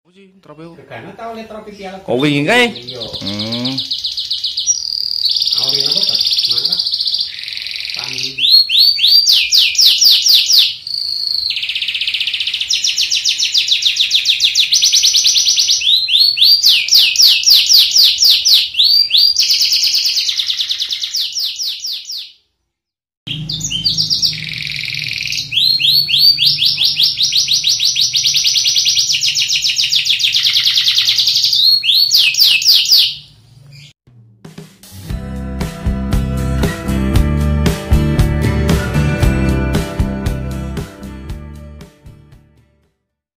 sih trofeo? Karena tahu le trofi piala. Oh wingi kae. Iya. Aurel apa tuh? Mantap. Pandi.